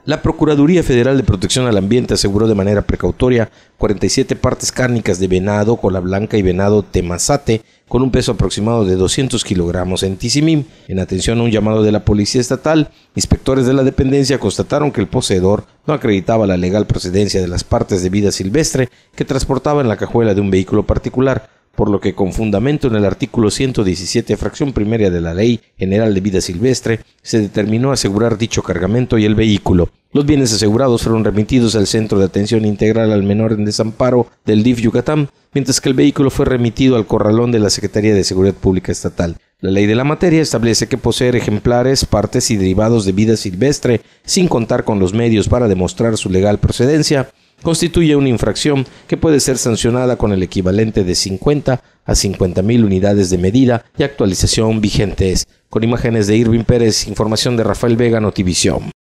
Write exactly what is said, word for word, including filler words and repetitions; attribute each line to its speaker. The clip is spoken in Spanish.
Speaker 1: La Procuraduría Federal de Protección al Ambiente aseguró de manera precautoria cuarenta y siete partes cárnicas de venado, cola blanca y venado temazate con un peso aproximado de doscientos kilogramos en Tizimín. En atención a un llamado de la Policía Estatal, inspectores de la dependencia constataron que el poseedor no acreditaba la legal procedencia de las partes de vida silvestre que transportaba en la cajuela de un vehículo particular, por lo que con fundamento en el artículo ciento diecisiete, fracción primera de la Ley General de Vida Silvestre, se determinó asegurar dicho cargamento y el vehículo. Los bienes asegurados fueron remitidos al Centro de Atención Integral al Menor en Desamparo del D I F Yucatán, mientras que el vehículo fue remitido al corralón de la Secretaría de Seguridad Pública Estatal. La ley de la materia establece que poseer ejemplares, partes y derivados de vida silvestre sin contar con los medios para demostrar su legal procedencia constituye una infracción que puede ser sancionada con el equivalente de cincuenta a cincuenta mil unidades de medida y actualización vigentes. Con imágenes de Irving Pérez, información de Rafael Vega, Notivisión.